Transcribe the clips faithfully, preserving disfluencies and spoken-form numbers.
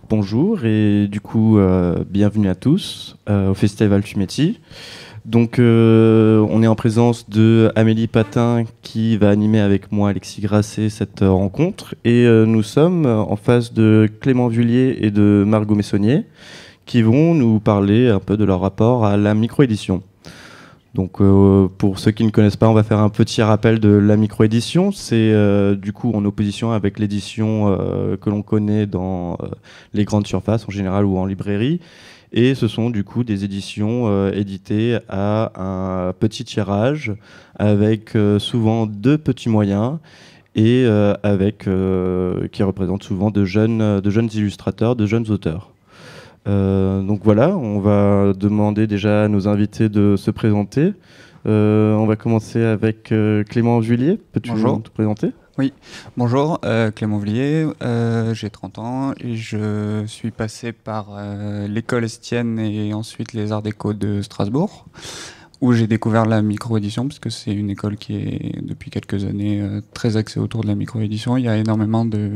bonjour et du coup euh, bienvenue à tous euh, au Festival Fumetti. Donc euh, on est en présence de Amélie Patin qui va animer avec moi Alexis Grasset cette euh, rencontre et euh, nous sommes en face de Clément Vullier et de Margot Messonnier qui vont nous parler un peu de leur rapport à la microédition. Donc euh, pour ceux qui ne connaissent pas, on va faire un petit rappel de la microédition. C'est euh, du coup en opposition avec l'édition euh, que l'on connaît dans euh, les grandes surfaces en général ou en librairie. Et ce sont du coup des éditions euh, éditées à un petit tirage avec euh, souvent deux petits moyens et euh, avec euh, qui représentent souvent de jeunes, de jeunes illustrateurs, de jeunes auteurs. Euh, donc voilà, on va demander déjà à nos invités de se présenter. Euh, on va commencer avec euh, Clément Vullier. Peux-tu Bonjour. te présenter ? Oui, bonjour, euh, Clément Vullier, euh, j'ai trente ans et je suis passé par euh, l'école Estienne et ensuite les Arts Déco de Strasbourg, où j'ai découvert la micro-édition, parce que c'est une école qui est depuis quelques années euh, très axée autour de la micro-édition. Il y a énormément de...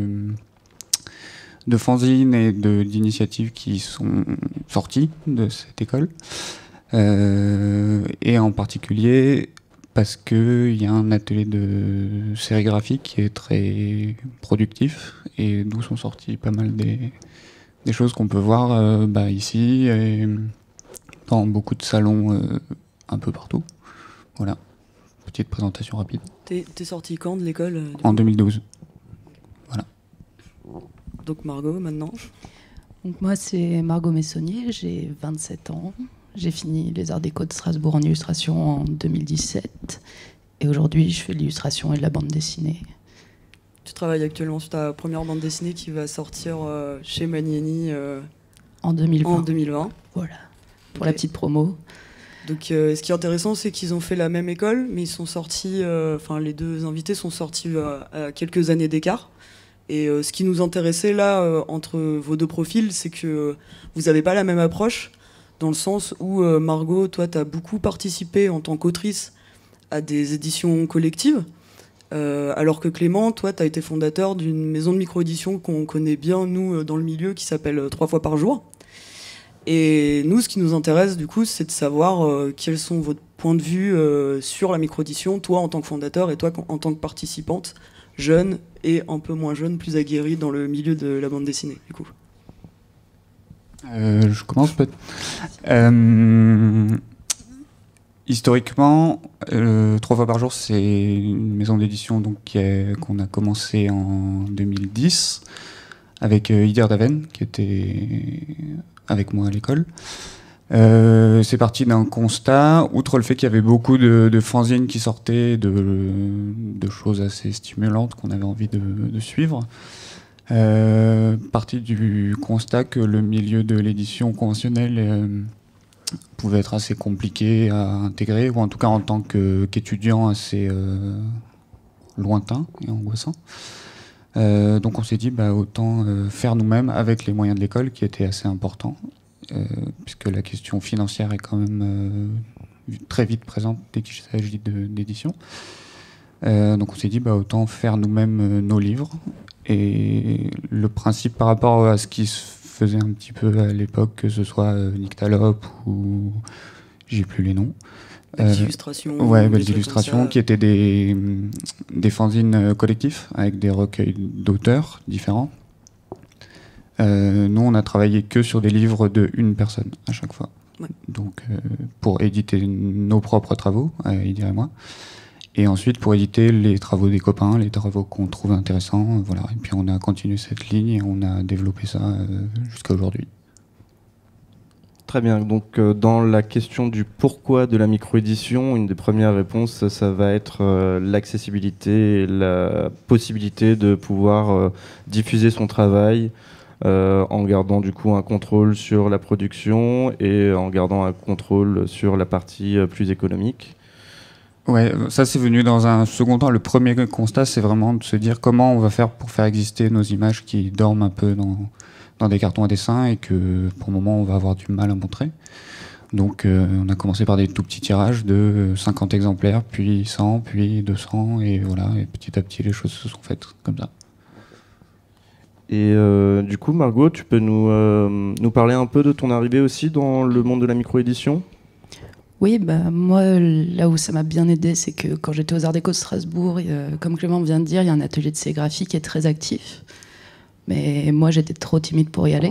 de fanzines et de, d'initiatives qui sont sorties de cette école. Euh, et en particulier parce qu'il y a un atelier de sérigraphie qui est très productif et d'où sont sorties pas mal des, des choses qu'on peut voir euh, bah, ici et dans beaucoup de salons euh, un peu partout. Voilà, petite présentation rapide. T'es, t'es sorti quand de l'école euh, En deux mille douze. Voilà. Donc Margot, maintenant. Donc moi, c'est Margot Messonnier, j'ai vingt-sept ans. J'ai fini les Arts Déco de Strasbourg en illustration en deux mille dix-sept. Et aujourd'hui, je fais de l'illustration et de la bande dessinée. Tu travailles actuellement sur ta première bande dessinée qui va sortir euh, chez Manieni euh, en deux mille vingt. En deux mille vingt. Voilà, pour okay. La petite promo. Donc euh, ce qui est intéressant, c'est qu'ils ont fait la même école, mais ils sont sortis, enfin euh, les deux invités sont sortis euh, à quelques années d'écart. Et euh, ce qui nous intéressait là, euh, entre vos deux profils, c'est que euh, vous n'avez pas la même approche, dans le sens où, euh, Margot, toi, tu as beaucoup participé en tant qu'autrice à des éditions collectives, euh, alors que Clément, toi, tu as été fondateur d'une maison de micro-édition qu'on connaît bien, nous, dans le milieu, qui s'appelle euh, Trois fois par jour. Et nous, ce qui nous intéresse, du coup, c'est de savoir euh, quels sont vos points de vue euh, sur la micro-édition, toi, en tant que fondateur, et toi, en tant que participante, jeune et un peu moins jeune, plus aguerri dans le milieu de la bande dessinée, du coup. Euh, je commence peut-être. Euh, historiquement, euh, Trois fois par jour, c'est une maison d'édition donc qui est, qu'on a commencé en deux mille dix avec euh, Idir Daven, qui était avec moi à l'école. Euh, c'est parti d'un constat, outre le fait qu'il y avait beaucoup de, de fanzines qui sortaient, de, de choses assez stimulantes qu'on avait envie de, de suivre. Euh, parti du constat que le milieu de l'édition conventionnelle euh, pouvait être assez compliqué à intégrer, ou en tout cas en tant que, qu'étudiant assez euh, lointain et angoissant. Euh, donc on s'est dit bah, autant euh, faire nous-mêmes avec les moyens de l'école qui étaient assez importants, euh, puisque la question financière est quand même euh, très vite présente dès qu'il s'agit de, d'édition. Euh, donc on s'est dit bah, autant faire nous-mêmes euh, nos livres. Et le principe par rapport à ce qui se faisait un petit peu à l'époque, que ce soit euh, Nyctalope ou j'ai plus les noms. Belles euh, illustrations. Ouais, belles illustrations qui étaient des, des fanzines collectifs avec des recueils d'auteurs différents. Euh, nous, on a travaillé que sur des livres de une personne à chaque fois. Ouais. Donc, euh, pour éditer nos propres travaux, euh, Idir et moi. Et ensuite, pour éditer les travaux des copains, les travaux qu'on trouve intéressants, voilà. Et puis on a continué cette ligne et on a développé ça euh, jusqu'à aujourd'hui. Très bien. Donc, euh, dans la question du pourquoi de la microédition, une des premières réponses, ça va être euh, l'accessibilité et la possibilité de pouvoir euh, diffuser son travail euh, en gardant du coup un contrôle sur la production et en gardant un contrôle sur la partie euh, plus économique. Ouais, ça c'est venu dans un second temps. Le premier constat, c'est vraiment de se dire comment on va faire pour faire exister nos images qui dorment un peu dans, dans des cartons à dessin et que pour le moment on va avoir du mal à montrer. Donc euh, on a commencé par des tout petits tirages de cinquante exemplaires, puis cent, puis deux cents, et voilà, et petit à petit les choses se sont faites comme ça. Et euh, du coup, Margot, tu peux nous, euh, nous parler un peu de ton arrivée aussi dans le monde de la micro-édition ? Oui, bah, moi, là où ça m'a bien aidé, c'est que quand j'étais aux Arts Déco de Strasbourg, euh, comme Clément vient de dire, il y a un atelier de sérigraphie qui est très actif. Mais moi, j'étais trop timide pour y aller.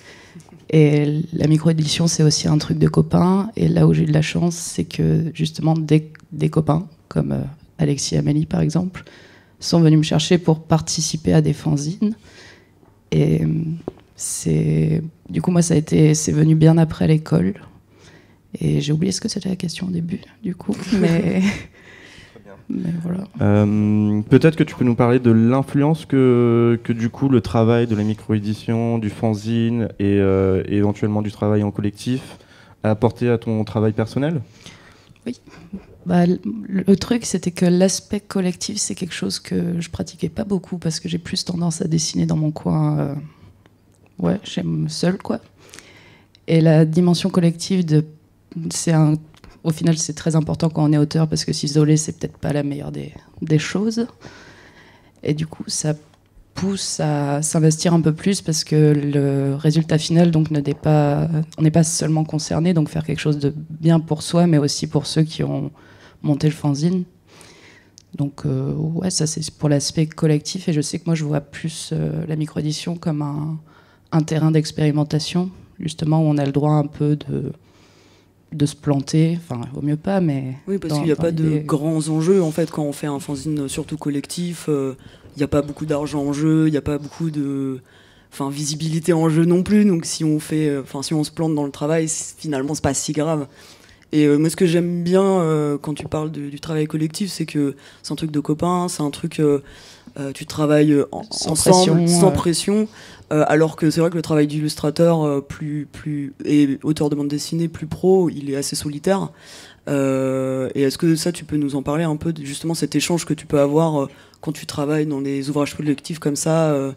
Et la micro-édition, c'est aussi un truc de copains. Et là où j'ai eu de la chance, c'est que justement, des, des copains, comme euh, Alexis et Amélie par exemple, sont venus me chercher pour participer à des fanzines. Et c'est, du coup, moi, ça a été, c'est venu bien après l'école. Et j'ai oublié ce que c'était la question au début, du coup. Mais, mais voilà. Euh, peut-être que tu peux nous parler de l'influence que, que du coup le travail de la micro-édition, du fanzine et, euh, et éventuellement du travail en collectif a apporté à ton travail personnel ? Oui. Bah, le, le truc, c'était que l'aspect collectif, c'est quelque chose que je pratiquais pas beaucoup parce que j'ai plus tendance à dessiner dans mon coin. Euh, ouais, j'aime seul, quoi. Et la dimension collective, de, c'est un, au final, c'est très important quand on est auteur parce que s'isoler, c'est peut-être pas la meilleure des, des choses. Et du coup, ça pousse à s'investir un peu plus parce que le résultat final, donc, ne n'est pas, on n'est pas seulement concerné, donc faire quelque chose de bien pour soi, mais aussi pour ceux qui ont monté le fanzine. Donc, euh, ouais, ça c'est pour l'aspect collectif. Et je sais que moi, je vois plus euh, la micro-édition comme un, un terrain d'expérimentation, justement, où on a le droit un peu de, de se planter. Enfin, il vaut mieux pas, mais... Oui, parce dans, qu'il n'y a dans pas de l'idée... grands enjeux, en fait, quand on fait un fanzine surtout collectif. Euh, il n'y a pas beaucoup d'argent en jeu, il n'y a pas beaucoup de... Enfin, visibilité en jeu non plus. Donc, si on fait... Enfin, si on se plante dans le travail, finalement, c'est pas si grave. Et euh, moi, ce que j'aime bien euh, quand tu parles de, du travail collectif, c'est que c'est un truc de copains, c'est un truc... Euh, euh, tu travailles en, sans ensemble, pression, sans euh... pression. Euh, alors que c'est vrai que le travail d'illustrateur euh, plus, plus, et auteur de bande dessinée plus pro, il est assez solitaire. Euh, et est-ce que ça, tu peux nous en parler un peu de justement cet échange que tu peux avoir euh, quand tu travailles dans des ouvrages collectifs comme ça euh,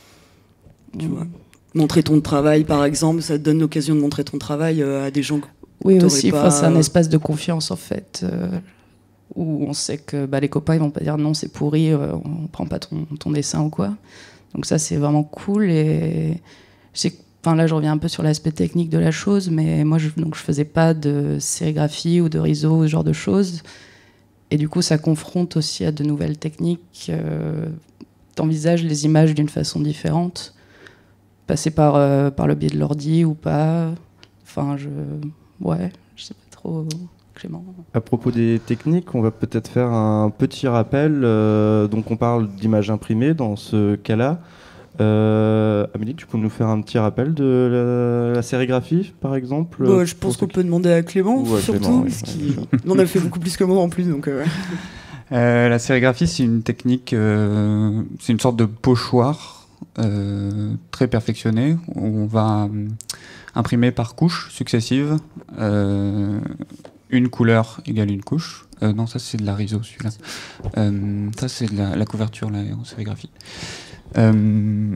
tu mmh. vois, montrer ton travail, par exemple, ça te donne l'occasion de montrer ton travail euh, à des gens que oui, aussi, pas... c'est un espace de confiance, en fait, euh, où on sait que bah, les copains, ils vont pas dire non, c'est pourri, euh, on prend pas ton, ton dessin ou quoi. Donc ça, c'est vraiment cool. Et je sais que, enfin, là, je reviens un peu sur l'aspect technique de la chose, mais moi, je, donc, je faisais pas de sérigraphie ou de riso, ce genre de choses. Et du coup, ça confronte aussi à de nouvelles techniques. Euh, t'envisages les images d'une façon différente, passer par, euh, par le biais de l'ordi ou pas. Enfin, je... Ouais, je sais pas trop, Clément. À propos des techniques, on va peut-être faire un petit rappel. Euh, donc on parle d'image imprimée dans ce cas-là. Euh, Amélie, tu peux nous faire un petit rappel de la, la sérigraphie, par exemple bah, Je pense qu'on qui... peut demander à Clément, ouais, surtout, Clément, oui, parce qu'il ouais. en a fait beaucoup plus que moi en plus. Donc, euh... Euh, la sérigraphie, c'est une technique, euh, c'est une sorte de pochoir euh, très perfectionné, où on va euh, imprimer par couches successives euh, une couleur égale une couche. Euh, non, ça c'est de la riso, celui-là. Euh, ça c'est de la, la couverture là, en sérigraphie. Euh,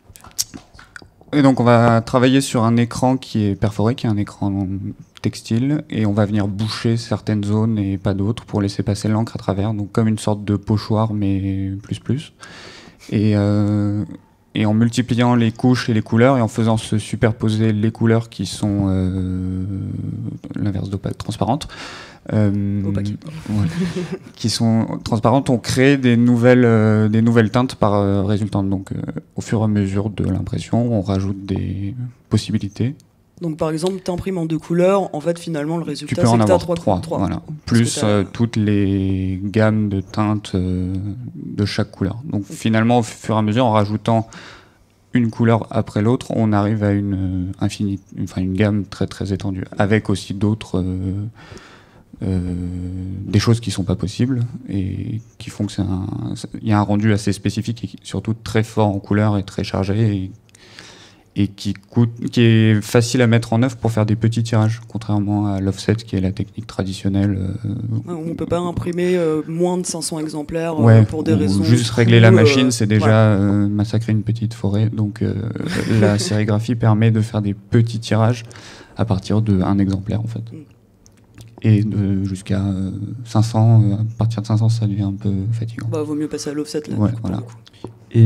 et donc on va travailler sur un écran qui est perforé, qui est un écran textile, et on va venir boucher certaines zones et pas d'autres pour laisser passer l'encre à travers, donc comme une sorte de pochoir mais plus plus. Et, euh, et en multipliant les couches et les couleurs et en faisant se superposer les couleurs qui sont euh, l'inverse d'opaque, transparentes, euh, opaque. Ouais, qui sont transparentes, on crée des nouvelles, euh, des nouvelles teintes par euh, résultante. Donc euh, au fur et à mesure de l'impression, on rajoute des possibilités. Donc par exemple, tu imprimes en deux couleurs, en fait finalement le résultat tu peux c'est en que tu avoir as trois, trois, trois. Voilà. Plus euh, toutes les gammes de teintes euh, de chaque couleur. Donc finalement, au fur et à mesure, en rajoutant une couleur après l'autre, on arrive à une, euh, infinie, enfin, une gamme très très étendue, avec aussi d'autres... Euh, Euh, des choses qui sont pas possibles et qui font que c'est un, il y a un rendu assez spécifique et surtout très fort en couleur et très chargé et, et qui coûte, qui est facile à mettre en œuvre pour faire des petits tirages, contrairement à l'offset qui est la technique traditionnelle. Euh, on peut pas imprimer euh, moins de cinq cents exemplaires euh, ouais, pour des raisons. Juste régler la machine, euh, c'est déjà ouais. euh, massacrer une petite forêt. Donc euh, la sérigraphie permet de faire des petits tirages à partir d'un exemplaire en fait. Mm. Et de, jusqu'à euh, cinq cents, euh, à partir de cinq cents, ça devient un peu fatigant. Bah, vaut mieux passer à l'offset là. Ouais, voilà. Et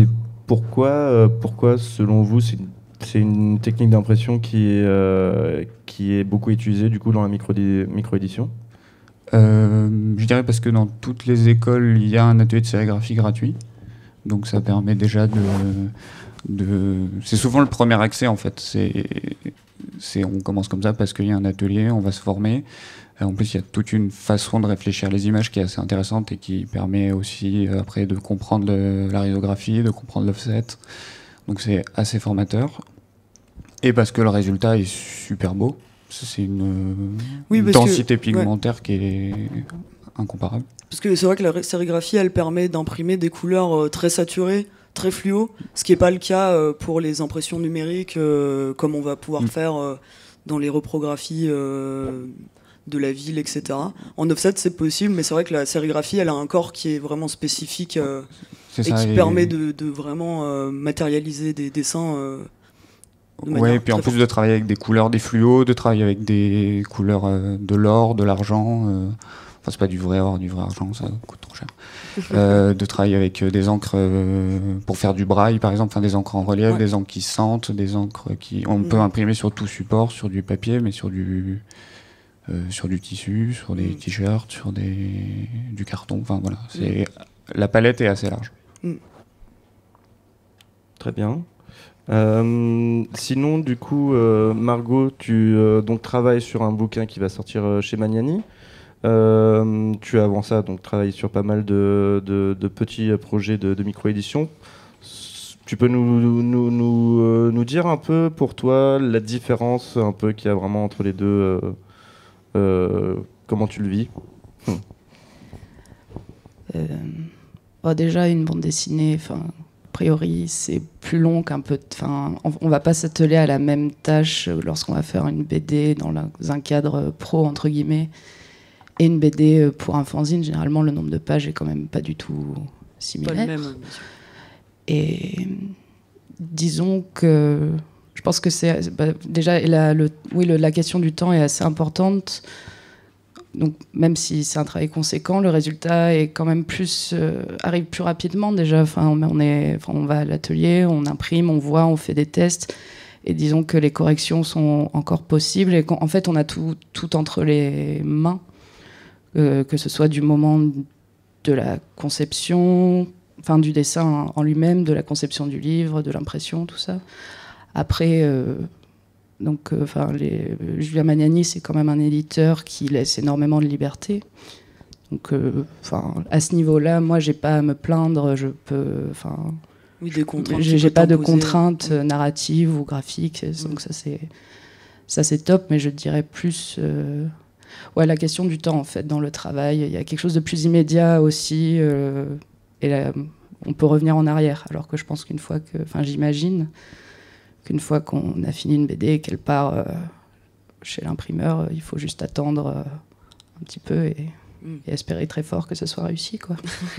pourquoi, euh, pourquoi, selon vous, c'est une, c'est une technique d'impression qui est, euh, qui est beaucoup utilisée du coup dans la micro micro-édition? euh, Je dirais parce que dans toutes les écoles, il y a un atelier de sérigraphie gratuit. Donc ça permet déjà de... de... C'est souvent le premier accès en fait. C'est, c'est, on commence comme ça parce qu'il y a un atelier, on va se former. En plus, il y a toute une façon de réfléchir les images qui est assez intéressante et qui permet aussi après de comprendre le, la risographie, de comprendre l'offset. Donc c'est assez formateur. Et parce que le résultat est super beau. C'est une oui, densité que, pigmentaire ouais. qui est incomparable. Parce que c'est vrai que la sérigraphie, elle permet d'imprimer des couleurs euh, très saturées, très fluo, ce qui n'est pas le cas euh, pour les impressions numériques, euh, comme on va pouvoir mmh. faire euh, dans les reprographies euh, de la ville, et cetera. En offset, c'est possible, mais c'est vrai que la sérigraphie, elle a un corps qui est vraiment spécifique euh, et ça, qui et... permet de, de vraiment euh, matérialiser des dessins. Euh, de ouais, et puis en plus forte. De travailler avec des couleurs, des fluos, de travailler avec des couleurs euh, de l'or, de l'argent. Euh... Enfin, c'est pas du vrai or, du vrai argent, ça coûte trop cher. euh, de travailler avec des encres euh, pour faire du braille, par exemple, enfin, des encres en relief, ouais. Des encres qui sentent, des encres qui... On mmh. peut imprimer sur tout support, sur du papier, mais sur du, euh, sur du tissu, sur des mmh. t-shirts, sur des... du carton, enfin voilà. C'est... Mmh. La palette est assez large. Mmh. Très bien. Euh, sinon, du coup, euh, Margot, tu euh, donc, travailles sur un bouquin qui va sortir euh, chez Magnani. Euh, tu as avant ça donc travaillé sur pas mal de, de, de petits projets de, de micro-édition. Tu peux nous, nous, nous, euh, nous dire un peu pour toi la différence un peu qu'il y a vraiment entre les deux, euh, euh, comment tu le vis? hum. euh, bon, Déjà une bande dessinée, a priori c'est plus long qu'un peu, on, on va pas s'atteler à la même tâche lorsqu'on va faire une B D dans la, un cadre pro entre guillemets. Et une B D pour un fanzine, généralement, le nombre de pages est quand même pas du tout similaire. Pas le même, et disons que je pense que c'est bah, déjà la, le, oui, le, la question du temps est assez importante. Donc même si c'est un travail conséquent, le résultat est quand même plus euh, arrive plus rapidement déjà. Enfin, on est, enfin, on va à l'atelier, on imprime, on voit, on fait des tests. Et disons que les corrections sont encore possibles et qu'en fait on a tout, tout entre les mains. Euh, que ce soit du moment de la conception, enfin du dessin en lui-même, de la conception du livre, de l'impression, tout ça. Après, euh, donc, euh, les, Julien Magnani, c'est quand même un éditeur qui laisse énormément de liberté. Donc, euh, à ce niveau-là, moi, j'ai pas à me plaindre. Je peux, enfin, oui, des contraintes. J'ai, j'ai pas de contraintes oui. narratives ou graphiques. Mm. Donc ça, c'est ça, c'est top. Mais je dirais plus. Euh, Ouais, la question du temps, en fait, dans le travail. Il y a quelque chose de plus immédiat aussi. Euh, et là, on peut revenir en arrière. Alors que je pense qu'une fois que... Enfin, j'imagine qu'une fois qu'on a fini une B D et qu'elle part euh, chez l'imprimeur, il faut juste attendre euh, un petit peu et, mm. et espérer très fort que ce soit réussi, quoi.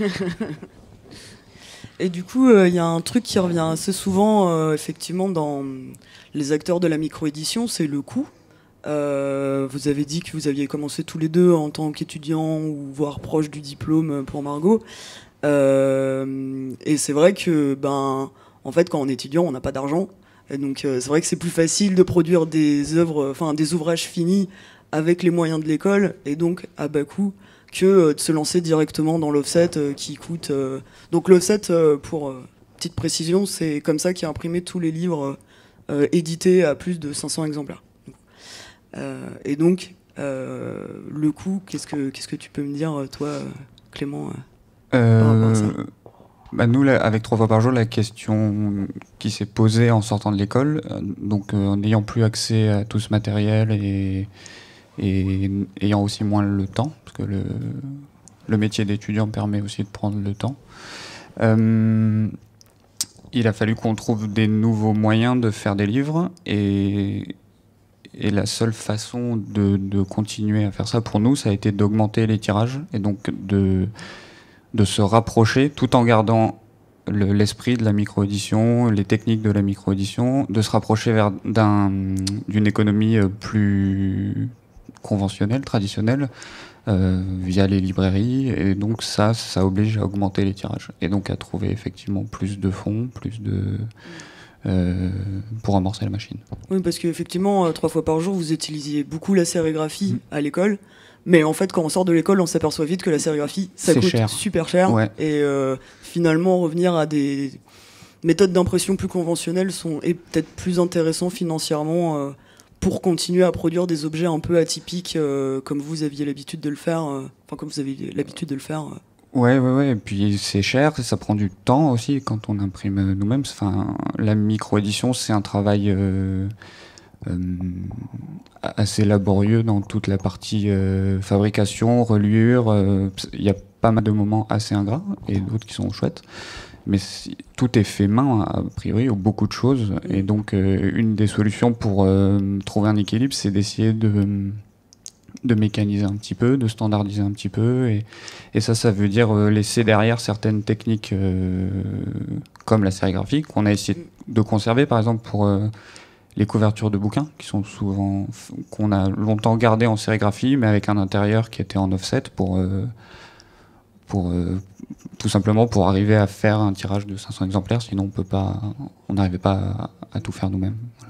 Et du coup, il euh, y a un truc qui revient assez souvent, euh, effectivement, dans les acteurs de la micro-édition, c'est le coût. Euh, vous avez dit que vous aviez commencé tous les deux en tant qu'étudiant ou voire proche du diplôme pour Margot. Euh, et c'est vrai que, ben, en fait, quand on est étudiant, on n'a pas d'argent. Et donc, euh, c'est vrai que c'est plus facile de produire des œuvres, enfin, des ouvrages finis avec les moyens de l'école et donc à bas coût que euh, de se lancer directement dans l'offset euh, qui coûte. Euh... Donc, l'offset, euh, pour euh, petite précision, c'est comme ça qu'il a imprimé tous les livres euh, édités à plus de cinq cents exemplaires. Euh, et donc, euh, le coût, qu'est-ce que, qu'est-ce que tu peux me dire, toi, Clément, euh, par rapport à ça ? Bah nous, là, avec trois fois par jour, la question qui s'est posée en sortant de l'école, euh, donc euh, en n'ayant plus accès à tout ce matériel et, et ayant aussi moins le temps, parce que le, le métier d'étudiant permet aussi de prendre le temps, euh, il a fallu qu'on trouve des nouveaux moyens de faire des livres et... Et la seule façon de, de continuer à faire ça pour nous, ça a été d'augmenter les tirages et donc de, de se rapprocher tout en gardant le, l'esprit de la micro-édition, les techniques de la micro-édition, de se rapprocher vers d'un, d'une économie plus conventionnelle, traditionnelle, euh, via les librairies, et donc ça, ça oblige à augmenter les tirages, et donc à trouver effectivement plus de fonds, plus de... Euh, pour amorcer la machine. Oui, parce qu'effectivement, euh, trois fois par jour, vous utilisiez beaucoup la sérigraphie Mmh. à l'école. Mais en fait, quand on sort de l'école, on s'aperçoit vite que la sérigraphie, ça C'est coûte cher. super cher. Ouais. Et euh, finalement, revenir à des méthodes d'impression plus conventionnelles sont, est peut-être plus intéressant financièrement euh, pour continuer à produire des objets un peu atypiques euh, comme vous aviez l'habitude de le faire. euh, Enfin, comme vous avez l'habitude de le faire. euh. Ouais, ouais, ouais. Et puis c'est cher, ça prend du temps aussi quand on imprime nous-mêmes. Enfin, la micro-édition, c'est un travail euh, euh, assez laborieux dans toute la partie euh, fabrication, reliure. euh, Il y a pas mal de moments assez ingrats et d'autres qui sont chouettes. Mais si- tout est fait main, a priori, ou beaucoup de choses. Et donc, euh, une des solutions pour euh, trouver un équilibre, c'est d'essayer de de mécaniser un petit peu, de standardiser un petit peu, et, et ça, ça veut dire euh, laisser derrière certaines techniques euh, comme la sérigraphie, qu'on a essayé de conserver, par exemple, pour euh, les couvertures de bouquins, qui sont souvent, qu'on a longtemps gardé en sérigraphie, mais avec un intérieur qui était en offset, pour, euh, pour euh, tout simplement pour arriver à faire un tirage de cinq cents exemplaires, sinon on peut pas, on n'arrivait pas à, à tout faire nous-mêmes. Voilà.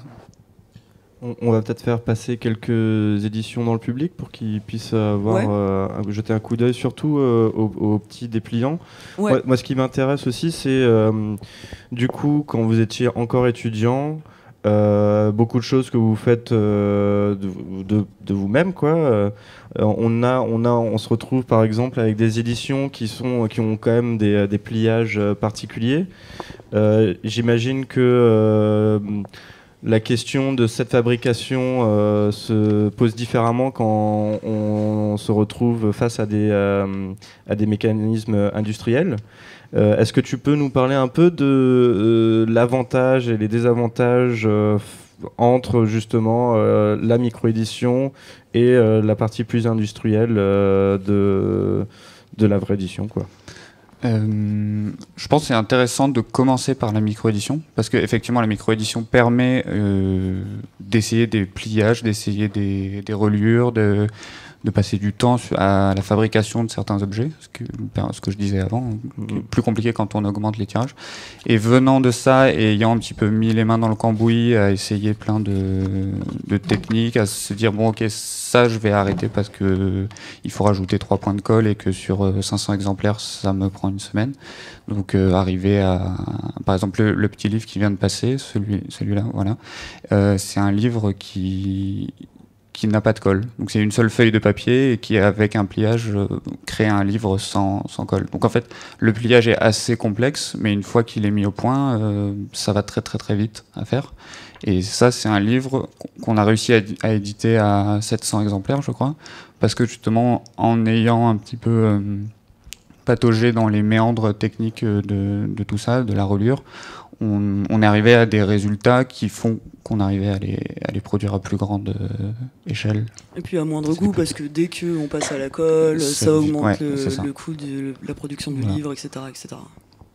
On va peut-être faire passer quelques éditions dans le public pour qu'ils puissent avoir, Ouais. euh, jeter un coup d'œil surtout euh, aux, aux petits dépliants. Ouais. Moi, moi, ce qui m'intéresse aussi, c'est euh, du coup, quand vous étiez encore étudiant, euh, beaucoup de choses que vous faites euh, de, de, de vous-même, quoi. Euh, on a, on a, on se retrouve par exemple avec des éditions qui sont, qui ont quand même des, des pliages particuliers. Euh, j'imagine que euh, la question de cette fabrication euh, se pose différemment quand on se retrouve face à des, euh, à des mécanismes industriels. Euh, est-ce que tu peux nous parler un peu de euh, l'avantage et les désavantages euh, entre justement euh, la micro-édition et euh, la partie plus industrielle euh, de, de la vraie édition, quoi? Euh, je pense que c'est intéressant de commencer par la micro-édition, parce qu'effectivement la micro-édition permet euh, d'essayer des pliages, d'essayer des, des reliures, de, de passer du temps à la fabrication de certains objets, ce que, ce que je disais avant, qui est plus compliqué quand on augmente les tirages. Et venant de ça, et ayant un petit peu mis les mains dans le cambouis, à essayer plein de, de techniques, à se dire bon ok, ça je vais arrêter parce que il faut rajouter trois points de colle et que sur cinq cents exemplaires ça me prend une semaine. Donc euh, arriver à, par exemple le, le petit livre qui vient de passer, celui, celui-là, voilà, euh, c'est un livre qui qui n'a pas de colle. Donc c'est une seule feuille de papier et qui, avec un pliage, euh, crée un livre sans, sans colle. Donc en fait, le pliage est assez complexe, mais une fois qu'il est mis au point, euh, ça va très très très vite à faire. Et ça, c'est un livre qu'on a réussi à, à éditer à sept cents exemplaires, je crois, parce que justement, en ayant un petit peu euh, pataugé dans les méandres techniques de, de tout ça, de la reliure, on, on est arrivé à des résultats qui font qu'on arrivait à les, à les produire à plus grande euh, échelle. Et puis à moindre coût, parce que dès qu'on passe à la colle, C'est ça du- augmente ouais, le, c'est ça. le coût de la production du Voilà. livre, et cetera, et cetera.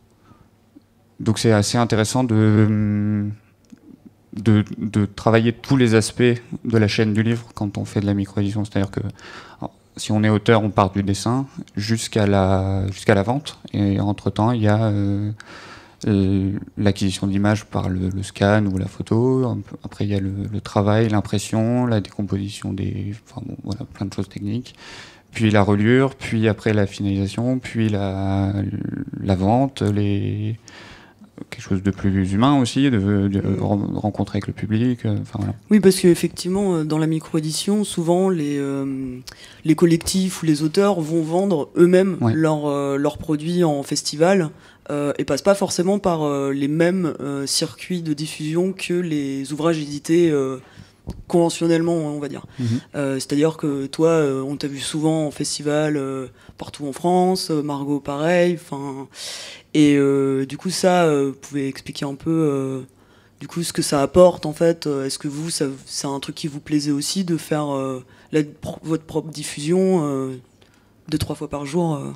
Donc c'est assez intéressant de, de, de travailler tous les aspects de la chaîne du livre quand on fait de la micro-édition. C'est-à-dire que alors, si on est auteur, on part du dessin jusqu'à la, jusqu'à la vente. Et entre-temps, il y a euh, euh, l'acquisition d'images par le, le scan ou la photo. Un peu- Après, il y a le, le travail, l'impression, la décomposition des... Enfin bon, voilà, plein de choses techniques. Puis la reliure, puis après la finalisation, puis la, la vente, les... quelque chose de plus humain aussi, de, de re- rencontrer avec le public. euh, Enfin voilà. Oui, parce qu'effectivement, euh, dans la micro-édition, souvent, les, euh, les collectifs ou les auteurs vont vendre eux-mêmes Ouais. leurs euh, leurs produits en festival euh, et passent pas forcément par euh, les mêmes euh, circuits de diffusion que les ouvrages édités euh, conventionnellement, on va dire. Mhm. Euh, C'est-à-dire que toi, euh, on t'a vu souvent en festival euh, partout en France, euh, Margot pareil, enfin... Et euh, du coup, ça, euh, vous pouvez expliquer un peu... euh, du coup, ce que ça apporte, en fait. euh, Est-ce que vous, ça, c'est un truc qui vous plaisait aussi de faire euh, la- pro- votre propre diffusion euh, deux, trois fois par jour euh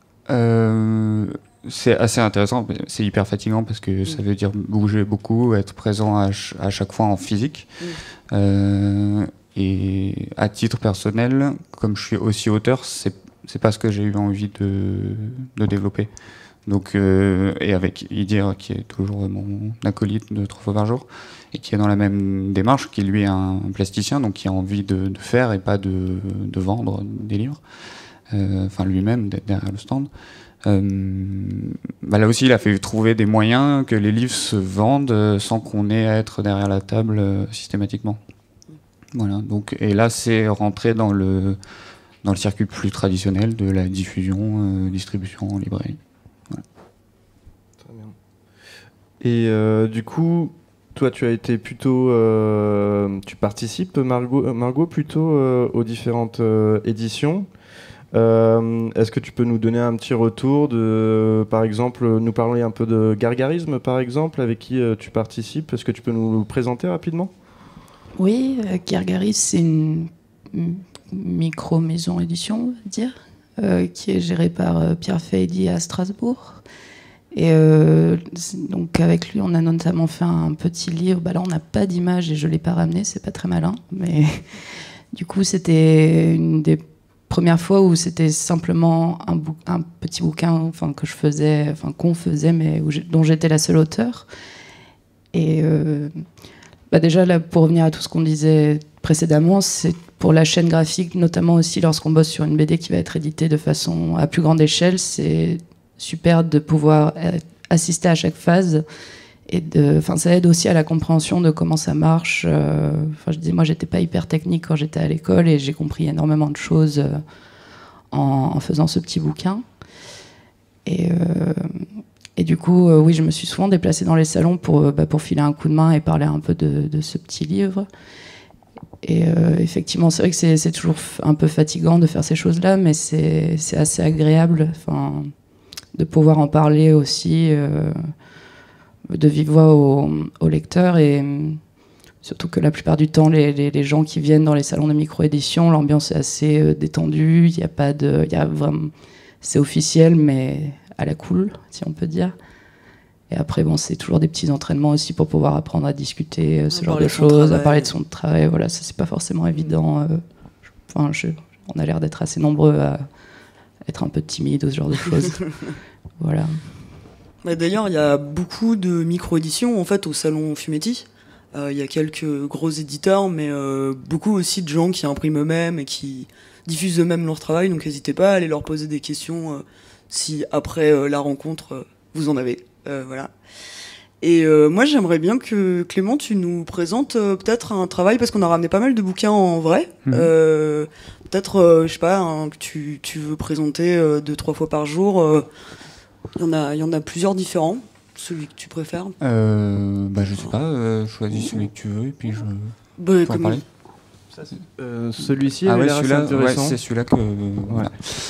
Euh, c'est assez intéressant, mais c'est hyper fatigant parce que ça veut dire bouger beaucoup, être présent à, ch- à chaque fois en physique. Mm. Euh, Et à titre personnel, comme je suis aussi auteur, c'est c'est pas ce que j'ai eu envie de, de développer. Donc, euh, et avec Idir, qui est toujours mon acolyte de trois fois par jour, et qui est dans la même démarche, qui lui est un plasticien, donc qui a envie de, de faire et pas de, de vendre des livres, euh, enfin lui-même, d'être derrière le stand. Euh, bah là aussi, il a fait trouver des moyens que les livres se vendent sans qu'on ait à être derrière la table euh, systématiquement. Voilà, donc, et là, c'est rentré dans le, dans le circuit plus traditionnel de la diffusion, euh, distribution en librairie. Voilà. Très bien. Et euh, du coup, toi, tu as été plutôt, euh, tu participes, Margot, Margot plutôt euh, aux différentes euh, éditions. Euh, est-ce que tu peux nous donner un petit retour de, par exemple, nous parler un peu de Gargarisme, par exemple, avec qui euh, tu participes. Est-ce que tu peux nous le présenter rapidement ? Oui, euh, Gargaris, c'est une micro-maison édition, on va dire, euh, qui est gérée par euh, Pierre Feidi à Strasbourg. Et euh, donc avec lui, on a notamment fait un petit livre. Bah là, on n'a pas d'image et je ne l'ai pas ramené, c'est pas très malin. Mais du coup, c'était une des premières fois où c'était simplement un, bou- un petit bouquin, enfin, que je faisais, enfin, qu'on faisait, mais où dont j'étais la seule auteure. Et euh, bah déjà, là, pour revenir à tout ce qu'on disait précédemment, c'est pour la chaîne graphique, notamment aussi lorsqu'on bosse sur une B D qui va être éditée de façon à plus grande échelle, c'est super de pouvoir assister à chaque phase. Et de, enfin, ça aide aussi à la compréhension de comment ça marche. Euh, enfin, je dis, moi, j'étais pas hyper technique quand j'étais à l'école et j'ai compris énormément de choses euh, en, en faisant ce petit bouquin. Et, euh, et du coup, euh, oui, je me suis souvent déplacée dans les salons pour, euh, bah, pour filer un coup de main et parler un peu de, de ce petit livre. Et euh, effectivement, c'est vrai que c'est, c'est toujours un peu fatigant de faire ces choses-là, mais c'est, c'est assez agréable, enfin, de pouvoir en parler aussi. Euh, de vive voix aux, aux lecteurs, et surtout que la plupart du temps, les, les, les gens qui viennent dans les salons de micro-édition, l'ambiance est assez euh, détendue, il y a pas de, il y a vraiment, c'est officiel, mais à la cool, si on peut dire. Et après, bon, c'est toujours des petits entraînements aussi pour pouvoir apprendre à discuter euh, ce genre de choses, à parler de son travail. Voilà, ça, c'est pas forcément évident. Euh, enfin, je, on a l'air d'être assez nombreux à être un peu timides ou ce genre de choses. Voilà. D'ailleurs, il y a beaucoup de micro-éditions en fait, au salon Fumetti. Euh, il y a quelques gros éditeurs, mais euh, beaucoup aussi de gens qui impriment eux-mêmes et qui diffusent eux-mêmes leur travail. Donc n'hésitez pas à aller leur poser des questions euh, si après euh, la rencontre, euh, vous en avez. Euh, voilà. Et euh, moi, j'aimerais bien que Clément, tu nous présentes euh, peut-être un travail, parce qu'on a ramené pas mal de bouquins en vrai. Mmh. Euh, peut-être, euh, je sais pas, hein, que tu, tu veux présenter euh, deux, trois fois par jour. Euh, Il y en a, il y en a plusieurs différents. Celui que tu préfères euh, bah, je sais pas, euh, choisis celui que tu veux et puis je bah, peux comme... en parler. Ça, euh, celui-ci, ah avait ouais, l'air celui-là, assez intéressant. Ouais, c'est celui-là que... Voilà.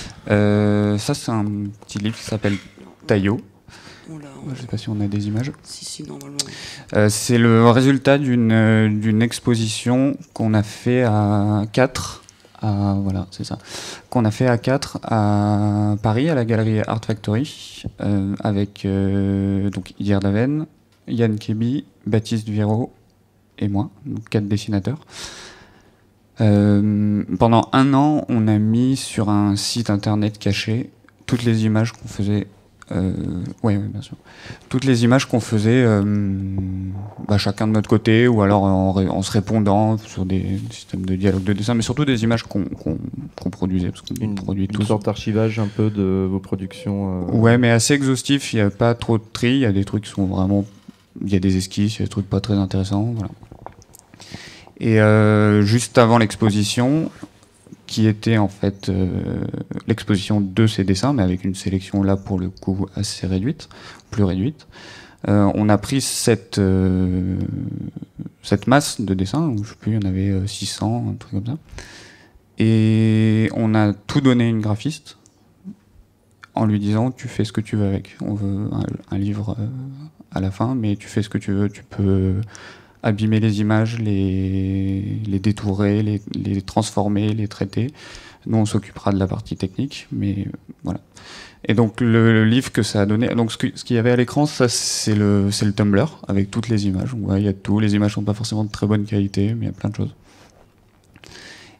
Euh, ça, c'est un petit livre qui s'appelle Taillot. Oula, je sais pas si on a des images. Si, si, normalement. Euh, c'est le résultat d'une, euh, d'une exposition qu'on a fait à quatre. À, voilà, c'est ça. Qu'on a fait à quatre à Paris, à la galerie Art Factory, euh, avec euh, donc Idir Daven, Yann Kébi, Baptiste Viro et moi, donc quatre dessinateurs. Euh, pendant un an, on a mis sur un site internet caché toutes les images qu'on faisait. Euh, ouais, ouais, bien sûr. Toutes les images qu'on faisait, euh, bah, chacun de notre côté, ou alors en, en se répondant sur des systèmes de dialogue de dessin, mais surtout des images qu'on, qu'on, qu'on produisait, parce qu'on une, produit une tous. sorte d'archivage un peu de vos productions. Euh... Ouais, mais assez exhaustif. Il n'y a pas trop de tri. Il y a des trucs qui sont vraiment, il y a des esquisses, il y a des trucs pas très intéressants. Voilà. Et euh, juste avant l'exposition, qui était en fait euh, l'exposition de ces dessins, mais avec une sélection là pour le coup assez réduite, plus réduite. Euh, on a pris cette, euh, cette masse de dessins, je sais plus, il y en avait six cents, un truc comme ça, et on a tout donné à une graphiste en lui disant tu fais ce que tu veux avec. On veut un, un livre euh, à la fin, mais tu fais ce que tu veux, tu peux abîmer les images, les, les détourer, les, les transformer, les traiter. Nous, on s'occupera de la partie technique, mais voilà. Et donc, le, le livre que ça a donné... Donc, ce, que, ce qu'il y avait à l'écran, ça, c'est le, c'est le Tumblr, avec toutes les images. Il ouais, y a tout. Les images sont pas forcément de très bonne qualité, mais il y a plein de choses.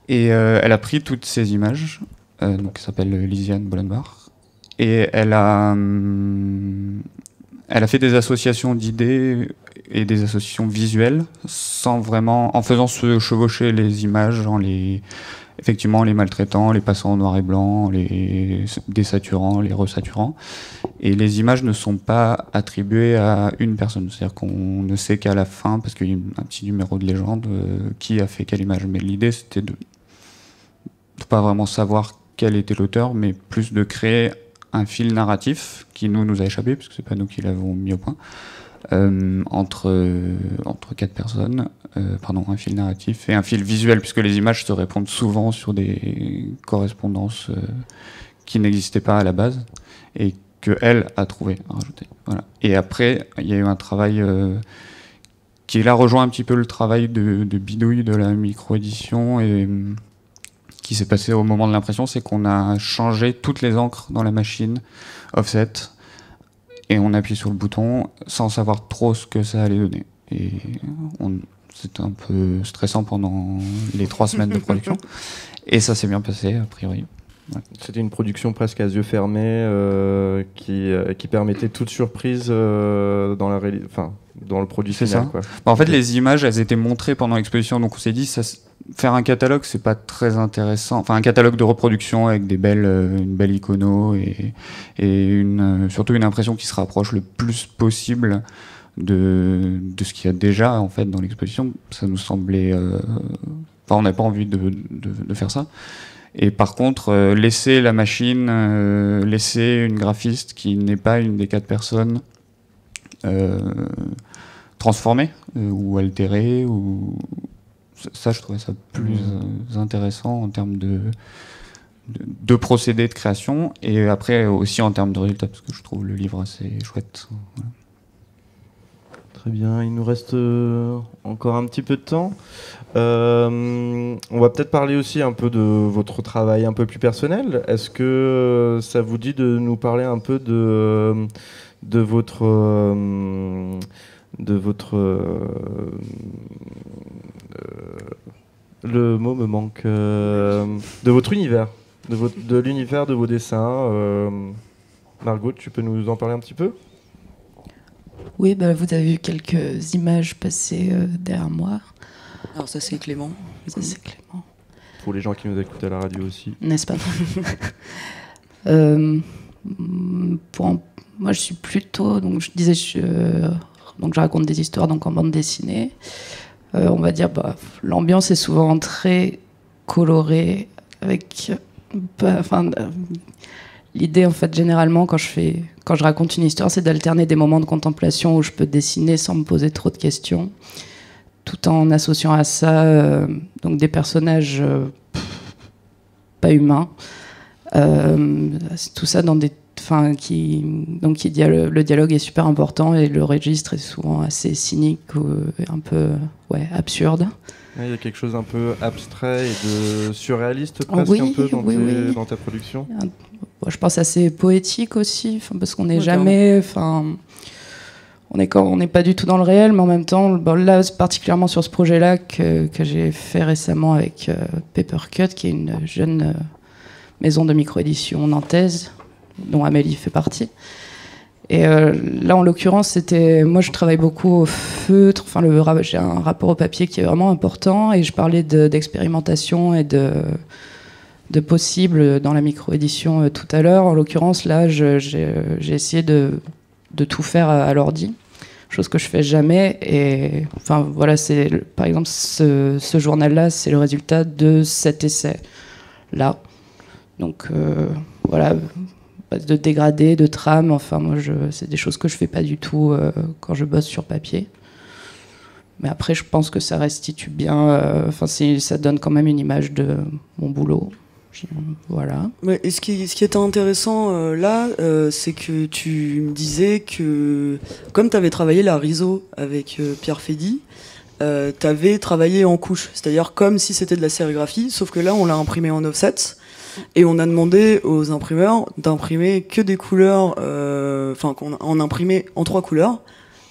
Et euh, elle a pris toutes ces images, euh, donc, qui s'appelle Lisiane Bollenbach, et elle a, hum, elle a fait des associations d'idées et des associations visuelles, sans vraiment, en faisant se chevaucher les images, en les, effectivement, les maltraitant, les passant en noir et blanc, les désaturant, les resaturant. Et les images ne sont pas attribuées à une personne. C'est-à-dire qu'on ne sait qu'à la fin, parce qu'il y a un petit numéro de légende, euh, qui a fait quelle image. Mais l'idée, c'était de ne pas vraiment savoir quel était l'auteur, mais plus de créer un fil narratif qui nous, nous a échappé, parce que c'est pas nous qui l'avons mis au point, euh, entre, euh, entre quatre personnes, euh, pardon, un fil narratif et un fil visuel, puisque les images se répondent souvent sur des correspondances euh, qui n'existaient pas à la base, et qu'elle a trouvé à rajouter. Voilà. Et après, il y a eu un travail euh, qui là rejoint un petit peu le travail de, de bidouille de la micro-édition, et euh, qui s'est passé au moment de l'impression, c'est qu'on a changé toutes les encres dans la machine offset, et on appuie sur le bouton sans savoir trop ce que ça allait donner. Et on, c'était un peu stressant pendant les trois semaines de production, et ça s'est bien passé a priori. Ouais. C'était une production presque à yeux fermés euh, qui, euh, qui permettait toute surprise euh, dans, la réali- enfin, dans le produit C'est final. ça. Quoi. Bah, en fait, les images, elles étaient montrées pendant l'exposition, donc on s'est dit, ça, faire un catalogue, c'est pas très intéressant. Enfin, un catalogue de reproduction avec des belles, euh, une belle icono et, et une, euh, surtout une impression qui se rapproche le plus possible de, de ce qu'il y a déjà en fait dans l'exposition. Ça nous semblait, euh, enfin, on n'avait pas envie de, de, de faire ça. Et par contre, euh, laisser la machine, euh, laisser une graphiste qui n'est pas une des quatre personnes euh, transformer euh, ou altérer, ou ça, je trouvais ça plus euh, intéressant en termes de, de, de procédés de création, et après aussi en termes de résultats, parce que je trouve le livre assez chouette. Voilà. Très bien, il nous reste euh, encore un petit peu de temps. Euh, on va peut-être parler aussi un peu de votre travail un peu plus personnel. Est-ce que euh, ça vous dit de nous parler un peu de, de votre... Euh, de votre... Euh, euh, le mot me manque. Euh, de votre univers. De, votre, de l'univers de vos dessins. Euh, Margot, tu peux nous en parler un petit peu ? Oui, bah, vous avez vu quelques images passer euh, derrière moi. Alors ça c'est Clément. Ça c'est Clément. Pour les gens qui nous écoutent à la radio aussi. N'est-ce pas? euh, pour en... Moi je suis plutôt, donc je disais, je, euh, donc je raconte des histoires donc en bande dessinée. Euh, on va dire, bah, l'ambiance est souvent très colorée, avec, bah, enfin, euh, l'idée en fait généralement quand je fais, quand je raconte une histoire, c'est d'alterner des moments de contemplation où je peux dessiner sans me poser trop de questions, tout en associant à ça euh, donc des personnages euh, pas humains, euh, tout ça dans des, enfin qui, donc qui dialogue, le dialogue est super important et le registre est souvent assez cynique ou un peu ouais absurde. Il y a quelque chose un peu abstrait et de surréaliste presque oui, un peu dans, oui, tes, oui. dans ta production. Bon, je pense assez poétique aussi, parce qu'on n'est ouais, jamais, enfin, on est on n'est pas du tout dans le réel, mais en même temps, bon, là particulièrement sur ce projet-là que, que j'ai fait récemment avec euh, Papercut, qui est une jeune euh, maison de micro-édition nantaise dont Amélie fait partie. Et euh, là, en l'occurrence, c'était, moi, je travaille beaucoup au feutre. Enfin, le, j'ai un rapport au papier qui est vraiment important, et je parlais de, d'expérimentation et de, de possible dans la micro-édition euh, tout à l'heure. En l'occurrence, là, je, j'ai, j'ai essayé de, de tout faire à, à l'ordi, chose que je fais jamais. Et enfin, voilà, c'est, par exemple, ce, ce journal-là, c'est le résultat de cet essai-là. Donc, euh, voilà. De dégradé, de trame, enfin moi je, c'est des choses que je fais pas du tout euh, quand je bosse sur papier. Mais après je pense que ça restitue bien, enfin euh, ça donne quand même une image de mon boulot. Voilà. Ouais, et ce qui, ce qui était intéressant euh, là, euh, c'est que tu me disais que comme tu avais travaillé la R I S O avec euh, Pierre Fédy, euh, tu avais travaillé en couche, c'est-à-dire comme si c'était de la sérigraphie, sauf que là on l'a imprimé en offset. Et on a demandé aux imprimeurs d'imprimer que des couleurs, enfin euh, qu'on a, on a imprimé en trois couleurs,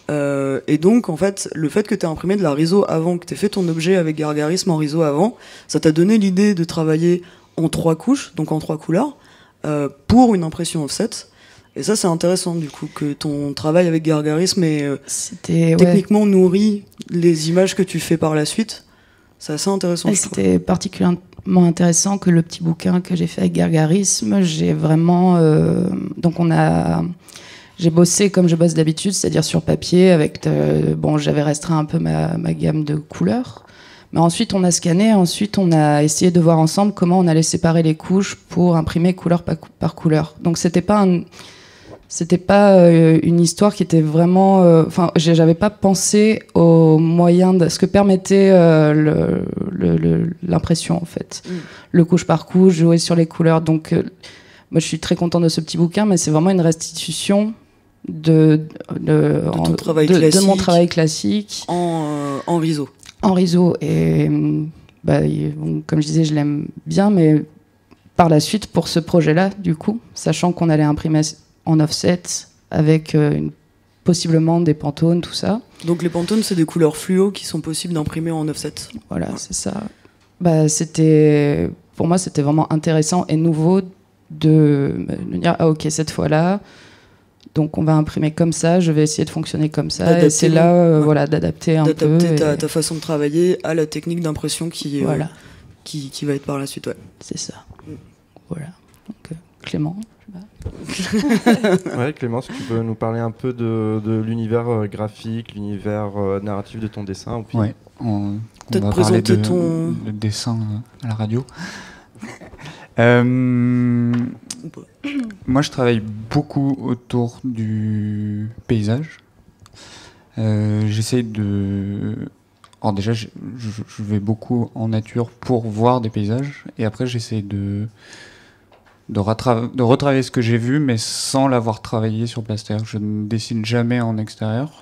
Euh, et donc, en fait, le fait que tu aies imprimé de la R I S O avant, que tu aies fait ton objet avec Gargarisme en R I S O avant, ça t'a donné l'idée de travailler en trois couches, donc en trois couleurs, euh, pour une impression offset. Et ça, c'est intéressant, du coup, que ton travail avec Gargarisme ait euh, C'était, techniquement ouais. nourri les images que tu fais par la suite. C'est assez intéressant. Et c'était particulièrement intéressant que le petit bouquin que j'ai fait avec Gargarisme, j'ai vraiment... Euh, donc on a... J'ai bossé comme je bosse d'habitude, c'est-à-dire sur papier, avec... De, bon, j'avais restreint un peu ma, ma gamme de couleurs. Mais ensuite, on a scanné, ensuite, on a essayé de voir ensemble comment on allait séparer les couches pour imprimer couleur par, par couleur. Donc, c'était pas un... C'était pas euh, une histoire qui était vraiment... Enfin, euh, j'avais pas pensé aux moyens de ce que permettait euh, le, le, le, l'impression, en fait. Mm. Le couche par couche, jouer sur les couleurs. Donc, euh, moi, je suis très contente de ce petit bouquin, mais c'est vraiment une restitution de, de, de, en, ton travail de, classique, de mon travail classique. En, euh, en R I S O. En R I S O. Et bah, bon, comme je disais, je l'aime bien, mais par la suite, pour ce projet-là, du coup, sachant qu'on allait imprimer en offset avec euh, une, possiblement des Pantones, tout ça. Donc les Pantones, c'est des couleurs fluo qui sont possibles d'imprimer en offset. Voilà, ouais. C'est ça. Bah, c'était, pour moi, c'était vraiment intéressant et nouveau de me dire, ah ok, cette fois-là, donc on va imprimer comme ça, je vais essayer de fonctionner comme ça. D'adapter, et c'est là, euh, ouais. voilà, d'adapter un peu. D'adapter ta, et... ta façon de travailler à la technique d'impression qui, voilà. euh, qui, qui va être par la suite, ouais. C'est ça. Mm. Voilà. Donc, euh, Clément. Ouais, Clément, si tu peux nous parler un peu de, de l'univers euh, graphique, l'univers euh, narratif de ton dessin. Puis... Ouais, on, on Peut-être va parler de, ton... de dessin à la radio. euh, moi, je travaille beaucoup autour du paysage. Euh, j'essaie de... Alors déjà, je, je vais beaucoup en nature pour voir des paysages. Et après, j'essaie de... De, retra- de retravailler ce que j'ai vu, mais sans l'avoir travaillé sur place. C'est-à-dire que je ne dessine jamais en extérieur.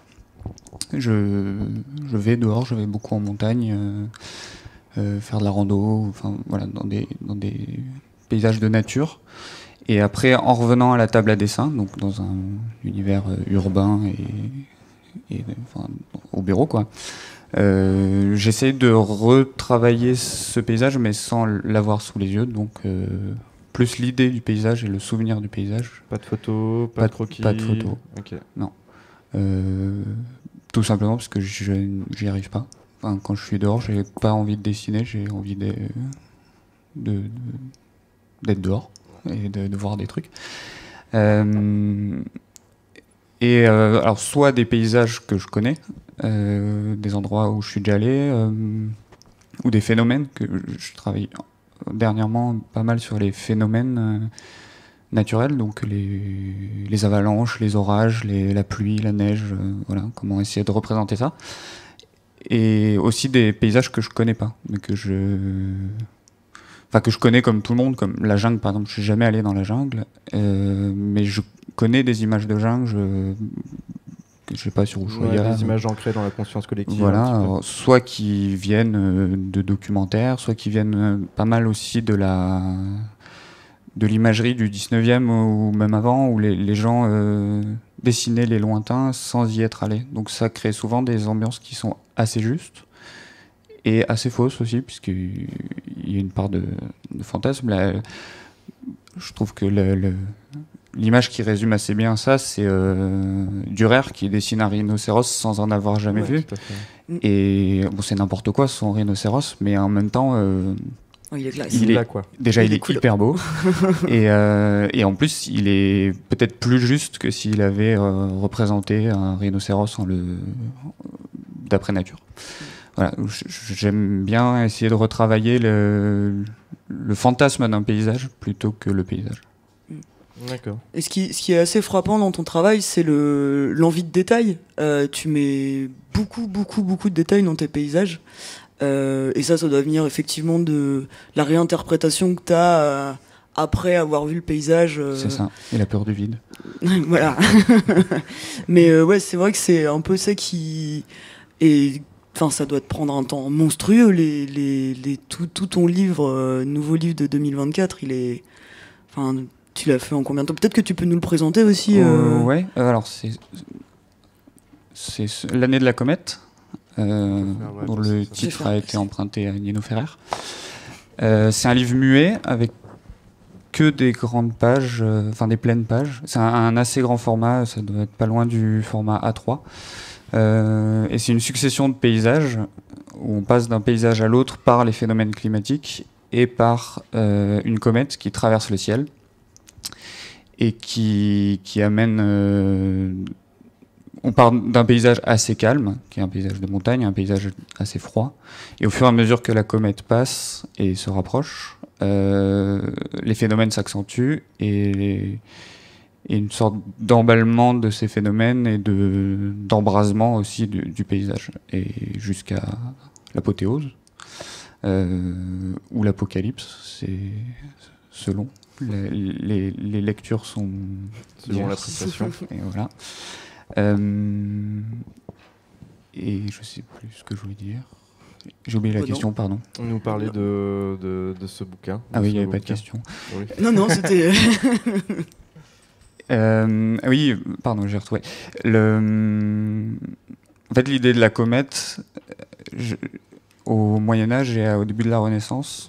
Je, je vais dehors, je vais beaucoup en montagne, euh, euh, faire de la rando, enfin voilà, dans des, dans des paysages de nature. Et après, en revenant à la table à dessin, donc dans un univers euh, urbain et, et enfin, au bureau, quoi. Euh, j'essaie de retravailler ce paysage, mais sans l'avoir sous les yeux, donc. Euh, plus l'idée du paysage et le souvenir du paysage. Pas de photos, pas, pas de croquis. Pas de photos. Okay. Non. Euh, tout simplement parce que je j'y arrive pas. Enfin, quand je suis dehors, j'ai pas envie de dessiner, j'ai envie de, de, de d'être dehors et de, de voir des trucs. Euh, et euh, alors soit des paysages que je connais, euh, des endroits où je suis déjà allé, euh, ou des phénomènes que je travaille dernièrement pas mal sur les phénomènes euh, naturels, donc les, les avalanches, les orages, les, la pluie, la neige, euh, voilà, comment essayer de représenter ça. Et aussi des paysages que je connais pas, mais que je, enfin que je connais comme tout le monde, comme la jungle par exemple. Je suis jamais allé dans la jungle, euh, mais je connais des images de jungle. Je, je sais pas sur Ushuaïa. Ouais, des images ancrées dans la conscience collective. Voilà, alors, soit qui viennent euh, de documentaires, soit qui viennent euh, pas mal aussi de la de l'imagerie du dix-neuvième ou même avant, où les, les gens euh, dessinaient les lointains sans y être allés. Donc ça crée souvent des ambiances qui sont assez justes et assez fausses aussi, puisqu'il y a une part de, de fantasme. Là, je trouve que le, le l'image qui résume assez bien ça, c'est euh, Dürer qui dessine un rhinocéros sans en avoir jamais ouais, vu. Et bon, c'est n'importe quoi son rhinocéros, mais en même temps, euh, oh, il est classe. Il, il est est là, quoi. Déjà, il, il est, est cool. hyper beau. et, euh, et en plus, il est peut-être plus juste que s'il avait euh, représenté un rhinocéros en le d'après nature. Voilà, j'aime bien essayer de retravailler le, le fantasme d'un paysage plutôt que le paysage. D'accord. Et ce qui, ce qui est assez frappant dans ton travail, c'est le, l'envie de détail. Euh, tu mets beaucoup, beaucoup, beaucoup de détails dans tes paysages. Euh, et ça, ça doit venir effectivement de la réinterprétation que tu as euh, après avoir vu le paysage. Euh... C'est ça, et la peur du vide. Voilà. Mais euh, ouais, c'est vrai que c'est un peu ça qui... Et, enfin, ça doit te prendre un temps monstrueux. Les, les, les, tout, tout ton livre, euh, nouveau livre de deux mille vingt-quatre, il est... Enfin, tu l'as fait en combien de temps ? Peut-être que tu peux nous le présenter aussi. Euh... Euh, ouais, alors c'est... c'est L'année de la comète, euh, ouais, dont c'est le ça. titre a été emprunté à Nino Ferrer. Euh, c'est un livre muet avec que des grandes pages, euh, enfin des pleines pages. C'est un, un assez grand format, ça doit être pas loin du format A trois. Euh, et c'est une succession de paysages où on passe d'un paysage à l'autre par les phénomènes climatiques et par euh, une comète qui traverse le ciel et qui, qui amène... Euh, on part d'un paysage assez calme, qui est un paysage de montagne, un paysage assez froid, et au fur et à mesure que la comète passe et se rapproche, euh, les phénomènes s'accentuent et, et une sorte d'emballement de ces phénomènes et de, d'embrasement aussi du, du paysage, et jusqu'à l'apothéose, euh, ou l'apocalypse, c'est selon. Les, les, les lectures sont Selon l'appréciation. Et voilà. Euh, et je sais plus ce que je voulais dire. J'ai oublié la Oh, question, non. pardon. On nous parlait de, de, de ce bouquin. Ah de oui, ce il n'y avait pas de bouquin. question. Oui. Non, non, c'était. Euh, oui, pardon, j'ai retrouvé. Le... En fait, l'idée de la comète, je... au Moyen-Âge et au début de la Renaissance,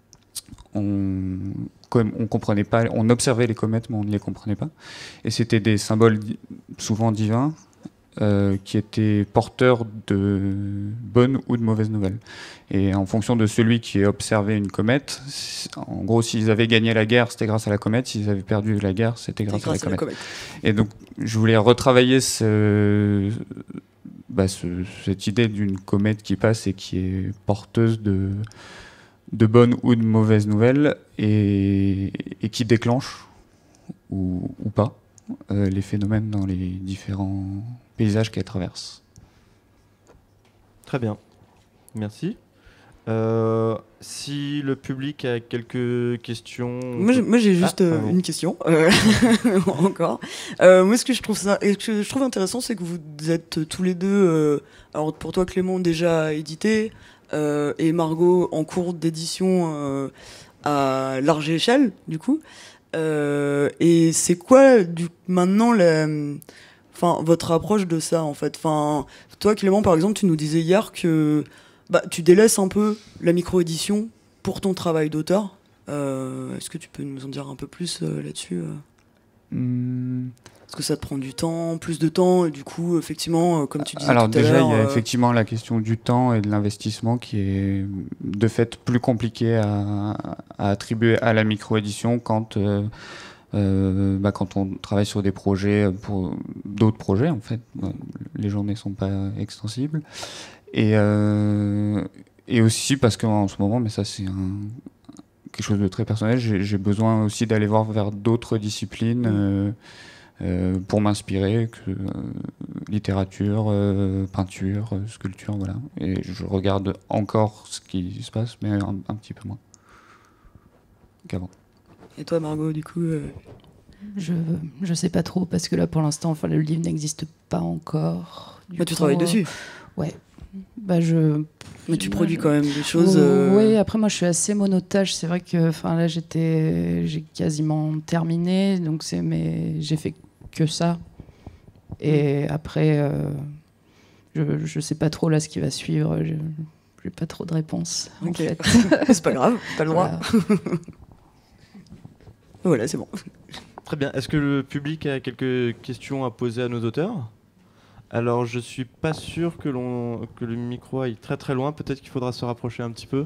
on on comprenait pas, on observait les comètes, mais on ne les comprenait pas. Et c'était des symboles di- souvent divins euh, qui étaient porteurs de bonnes ou de mauvaises nouvelles. Et en fonction de celui qui observait une comète, en gros, s'ils avaient gagné la guerre, c'était grâce à la comète. S'ils avaient perdu la guerre, c'était grâce, grâce à la à la comète. comète. Et donc, je voulais retravailler ce, bah, ce, cette idée d'une comète qui passe et qui est porteuse de, de bonnes ou de mauvaises nouvelles et, et qui déclenche, ou, ou pas, euh, les phénomènes dans les différents paysages qu'elle traverse. Très bien. Merci. Euh, si le public a quelques questions... Moi, j'ai- moi, j'ai juste Ah, euh, pardon. une question, euh, encore. Euh, moi, ce que je trouve ça, et ce que je trouve intéressant, c'est que vous êtes tous les deux. Euh, alors, pour toi, Clément, déjà édité, euh, et Margot en cours d'édition euh, à large échelle, du coup. Euh, et c'est quoi, du, maintenant, la, enfin, votre approche de ça, en fait. Enfin, toi, Clément, par exemple, tu nous disais hier que bah, tu délaisses un peu la micro-édition pour ton travail d'auteur. Euh, Est-ce que tu peux nous en dire un peu plus euh, là-dessus euh Hum, Parce que ça te prend du temps, plus de temps, et du coup, effectivement, euh, comme tu disais Alors tout à déjà, l'heure... il y a euh, effectivement la question du temps et de l'investissement qui est de fait plus compliqué à, à attribuer à la micro-édition quand, euh, euh, bah, quand on travaille sur des projets, pour d'autres projets en fait. Les journées sont pas extensibles. Et, euh, et aussi parce qu'en ce moment, mais ça c'est un, quelque chose de très personnel, j'ai j'ai besoin aussi d'aller voir vers d'autres disciplines euh, euh, pour m'inspirer, que euh, littérature, euh, peinture, euh, sculpture, voilà. Et je regarde encore ce qui se passe, mais un, un petit peu moins qu'avant. Et toi, Margot, du coup euh, Je je sais pas trop parce que là pour l'instant enfin le livre n'existe pas encore. Du bah, tu coup, travailles euh, dessus, Ouais. Bah je mais tu moi, produis je- quand même des choses... euh, Oui, après moi je suis assez monotage. C'est vrai que enfin là j'étais j'ai quasiment terminé donc c'est mais j'ai fait que ça. Et après euh, je je sais pas trop là ce qui va suivre. Je j'ai pas trop de réponses en Ok. fait. c'est pas grave, t'as le droit. Voilà. Voilà, c'est bon. Très bien. Est-ce que le public a quelques questions à poser à nos auteurs? Alors, je suis pas sûr que, l'on, que le micro aille très très loin. Peut-être qu'il faudra se rapprocher un petit peu.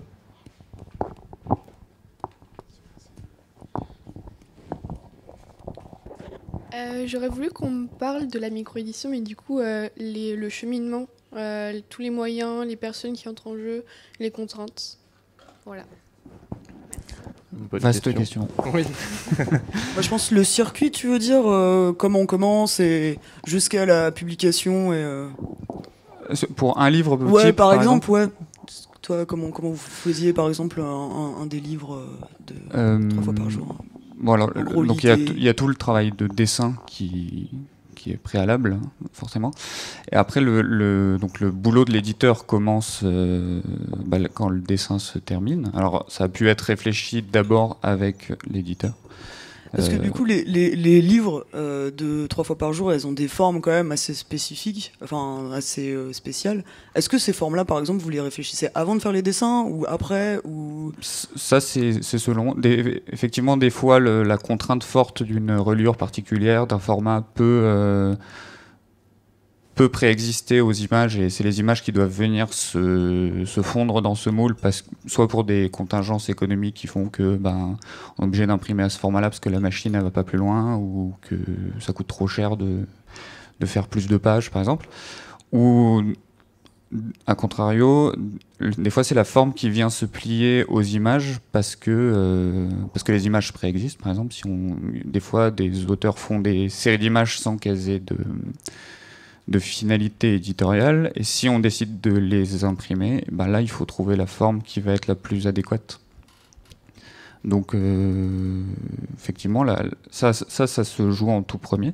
Euh, J'aurais voulu qu'on me parle de la micro-édition, mais du coup, euh, les- le cheminement, euh, tous les moyens, les personnes qui entrent en jeu, les contraintes. Voilà. Une bonne Vaste question. Oui. Moi, je pense le circuit, tu veux dire, euh, comment on commence et jusqu'à la publication et... euh, Pour un livre Ouais, type, par, exemple, ouais. Toi, comment, comment vous faisiez, par exemple, un, un- un des livres euh, de Euh, trois fois par jour? Bon, alors, En gros, donc il y, a l'idée- t- il y a tout le travail de dessin qui, qui est préalable, hein, forcément. Et après, le, le, donc le boulot de l'éditeur commence euh, bah, quand le dessin se termine. Alors, ça a pu être réfléchi d'abord avec l'éditeur. Parce que Euh, du coup, les, les, les livres euh, de trois fois par jour, elles ont des formes quand même assez spécifiques, enfin assez euh, spéciales. Est-ce que ces formes-là, par exemple, vous les réfléchissez avant de faire les dessins ou après ou... Ça, c'est c'est selon. Des, effectivement, des fois, le- la contrainte forte d'une reliure particulière, d'un format peut, euh, peut préexister aux images, et c'est les images qui doivent venir se, se fondre dans ce moule, parce, que- soit pour des contingences économiques qui font que ben, on est obligé d'imprimer à ce format-là parce que la machine ne va pas plus loin, ou que ça coûte trop cher de, de faire plus de pages, par exemple. Ou a contrario, des fois c'est la forme qui vient se plier aux images parce que, euh, parce que les images préexistent. Par exemple, si on, des fois des auteurs font des séries d'images sans qu'elles aient de, de finalité éditoriale, et si on décide de les imprimer, ben là il faut trouver la forme qui va être la plus adéquate. Donc euh, effectivement, là, ça, ça, ça se joue en tout premier.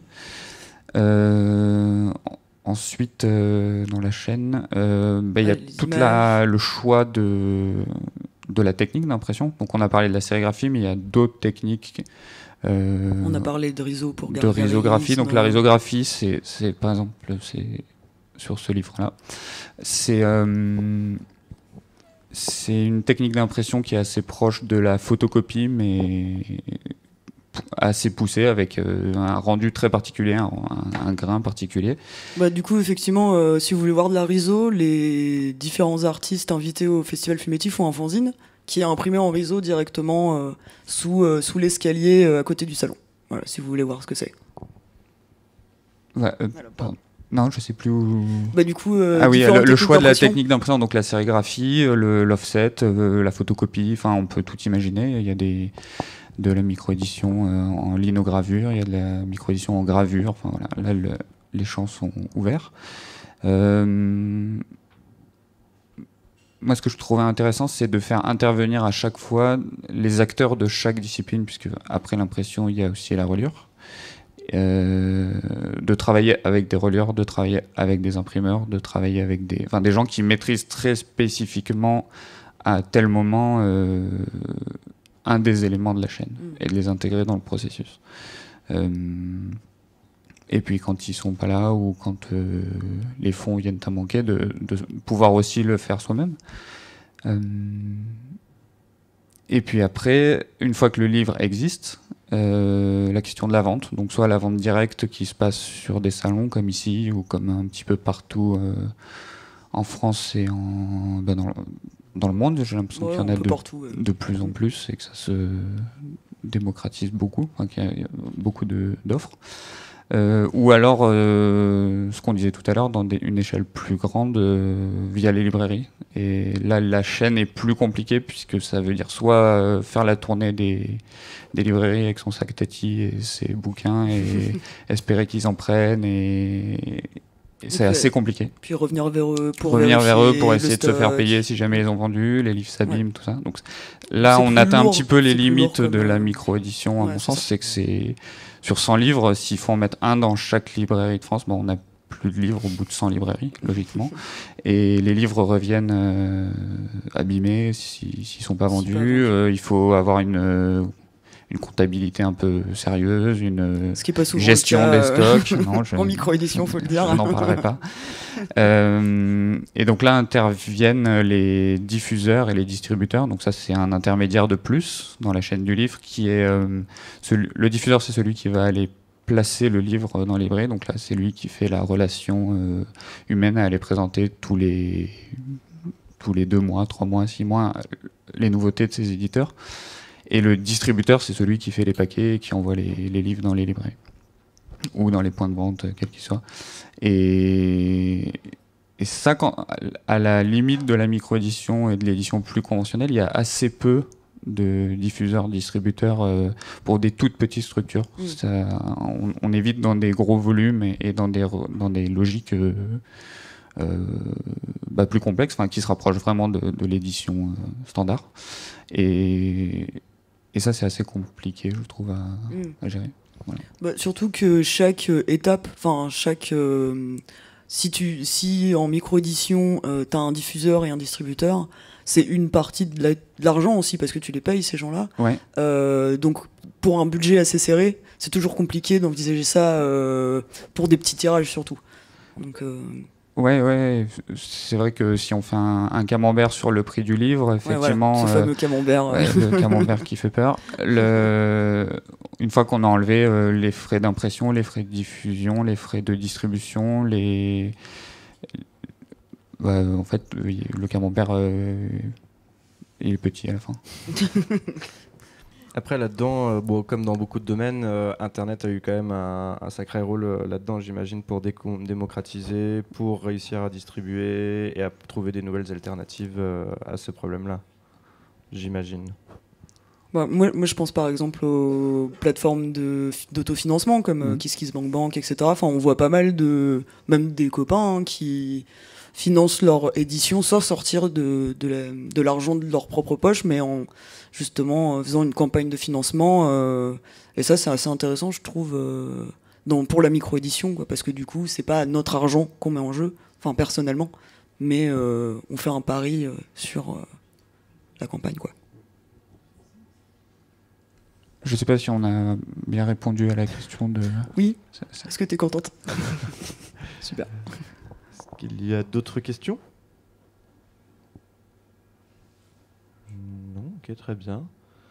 Euh, Ensuite, euh, dans la chaîne, euh, bah, il y a Ouais, les tout images. le choix de, de la technique d'impression. Donc on a parlé de la sérigraphie, mais il y a d'autres techniques. euh, On a parlé de riso pour de garder risographie. Donc la réalisme. risographie, c'est, c'est par exemple, c'est sur ce livre-là, c'est euh, c'est une technique d'impression qui est assez proche de la photocopie, mais assez poussée, avec euh, un rendu très particulier, un, un grain particulier. Bah, du coup, effectivement, euh, si vous voulez voir de la riso, les différents artistes invités au Festival Fumetti font un fanzine qui est imprimé en riso directement euh, sous, euh, sous l'escalier euh, à côté du salon. Voilà, si vous voulez voir ce que c'est. Ouais, euh, Voilà, pardon. Non, je sais plus où. Bah, du coup, euh, Ah oui, différentes le, le techniques choix de la d'impression. technique d'impression, donc la sérigraphie, euh, le, l'offset, euh, la photocopie, enfin on peut tout imaginer. Il y a des, de la microédition euh, en linogravure, il y a de la microédition en gravure, enfin voilà, là le- les champs sont ouverts. Euh, Moi, ce que je trouvais intéressant, c'est de faire intervenir à chaque fois les acteurs de chaque discipline, puisque après l'impression, il y a aussi la reliure. Euh, de travailler avec des relieurs, de travailler avec des imprimeurs, de travailler avec des, enfin, des gens qui maîtrisent très spécifiquement à tel moment euh, un des éléments de la chaîne, Mm. et de les intégrer dans le processus. Euh, et puis quand ils sont pas là, ou quand euh, les fonds viennent à manquer, de, de pouvoir aussi le faire soi-même. Euh, et puis après, une fois que le livre existe, euh, la question de la vente, donc soit la vente directe qui se passe sur des salons comme ici, ou comme un petit peu partout euh, en France et en, ben dans, le, dans le monde, j'ai l'impression Ouais, qu'il y en un a peu de, partout, ouais. de plus en plus, et que ça se démocratise beaucoup, enfin, qu'il y a, il y a beaucoup de, d'offres. Euh, ou alors, euh, ce qu'on disait tout à l'heure, dans des, une échelle plus grande, euh, via les librairies. Et là, la chaîne est plus compliquée, puisque ça veut dire soit euh, faire la tournée des, des librairies avec son sac Tati et ses bouquins, et espérer qu'ils en prennent, et, et c'est Ok. assez compliqué. Puis revenir vers eux pour Revenir vers eux vérifier pour le essayer de se faire stock. payer si jamais ils ont vendu, les livres s'abîment, tout ça. Donc là, C'est on plus atteint un lourd, petit peu les c'est plus lourd limites comme, de la euh, micro-édition, à ouais, mon c'est sens. ça. C'est que c'est sur cent livres, s'il faut en mettre un dans chaque librairie de France, bon, on n'a plus de livres au bout de cent librairies, logiquement. Et les livres reviennent euh, abîmés si- s'ils ne sont pas Si vendus. pas vendus. Euh, il faut avoir une, euh, une comptabilité un peu sérieuse, une Ce qui est pas souvent gestion le cas, des euh, stocks. Non, je- en micro-édition, faut le dire. Je n'en parlerai pas. Euh, et donc là interviennent les diffuseurs et les distributeurs. Donc ça, c'est un intermédiaire de plus dans la chaîne du livre, qui est euh, celui- le diffuseur, c'est celui qui va aller placer le livre dans les librairies. Donc là, c'est lui qui fait la relation euh, humaine à aller présenter tous les tous les deux mois, trois mois, six mois les nouveautés de ses éditeurs. Et le distributeur, c'est celui qui fait les paquets et qui envoie les, les livres dans les librairies ou dans les points de vente, quels qu'ils soient. Et, et ça, quand, à la limite de la micro-édition et de l'édition plus conventionnelle, il y a assez peu de diffuseurs, distributeurs euh, pour des toutes petites structures. Mm. Ça, on, on évite dans des gros volumes et, et dans, des, dans des logiques euh, euh, bah, plus complexes, enfin, qui se rapprochent vraiment de, de l'édition euh, standard. Et, et ça, c'est assez compliqué, je trouve, à, Mm. à gérer. Voilà. Bah, surtout que chaque euh, étape, enfin chaque, euh, si tu, si en micro-édition euh, t'as un diffuseur et un distributeur, c'est une partie de la- de l'argent aussi parce que tu les payes ces gens-là. Ouais. Euh, donc pour un budget assez serré, c'est toujours compliqué d'envisager ça euh, pour des petits tirages surtout. Donc, euh... Ouais, ouais, c'est vrai que si on fait un, un camembert sur le prix du livre, effectivement, ouais, voilà, ce fameux camembert, euh, ouais, le camembert qui fait peur. Le, une fois qu'on a enlevé euh, les frais d'impression, les frais de diffusion, les frais de distribution, les, bah, en fait, le camembert euh, il est petit à la fin. Après, là-dedans, euh, bon, comme dans beaucoup de domaines, euh, Internet a eu quand même un, un sacré rôle euh, là-dedans, j'imagine, pour déco- démocratiser, pour réussir à distribuer et à trouver des nouvelles alternatives euh, à ce problème-là, j'imagine. Bah, moi, moi, je pense par exemple aux plateformes de, d'autofinancement comme euh, Mmh. KissKissBankBank, et cetera. Enfin, on voit pas mal de, même des copains hein, qui financent leur édition sans sortir de, de, la, de l'argent de leur propre poche, mais en justement en faisant une campagne de financement. Euh, et ça, c'est assez intéressant, je trouve, euh, dans, pour la micro-édition, quoi, parce que du coup, c'est pas notre argent qu'on met en jeu, enfin personnellement, mais euh, on fait un pari euh, sur euh, la campagne, quoi. Je sais pas si on a bien répondu à la question de... Oui. Ça, ça... Est-ce que tu es contente? Super. Est-ce qu'il y a d'autres questions? Non, ok, très bien.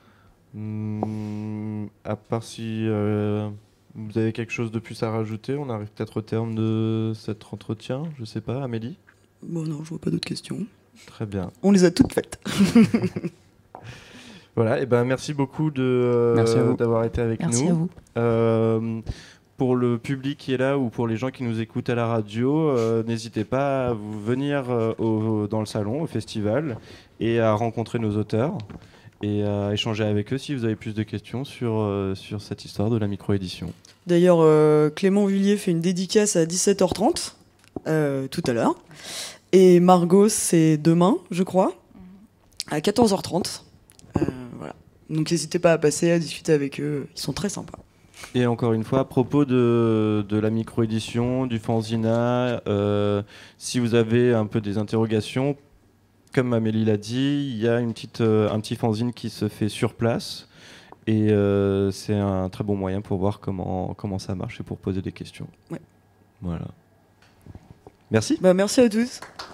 Hum, à part si euh, vous avez quelque chose de plus à rajouter, on arrive peut-être au terme de cet entretien, je sais pas, Amélie? Bon, non, je vois pas d'autres questions. Très bien. On les a toutes faites. Voilà, et ben merci beaucoup de, euh, Merci à vous. d'avoir été avec Merci nous. à vous. Euh, pour le public qui est là ou pour les gens qui nous écoutent à la radio, euh, n'hésitez pas à vous venir euh, au, dans le salon, au festival, et à rencontrer nos auteurs et à échanger avec eux si vous avez plus de questions sur, euh, sur cette histoire de la micro-édition. D'ailleurs, euh, Clément Vullier fait une dédicace à dix-sept heures trente, euh, tout à l'heure. Et Margot, c'est demain, je crois, à quatorze heures trente. Euh, voilà. Donc n'hésitez pas à passer, à discuter avec eux. Ils sont très sympas. Et encore une fois, à propos de, de la micro-édition, du fanzina, euh, si vous avez un peu des interrogations, comme Amélie l'a dit, il y a une petite, euh, un petit fanzine qui se fait sur place. Et euh, c'est un très bon moyen pour voir comment, comment ça marche et pour poser des questions. Ouais. Voilà. Merci. Bah, merci à tous.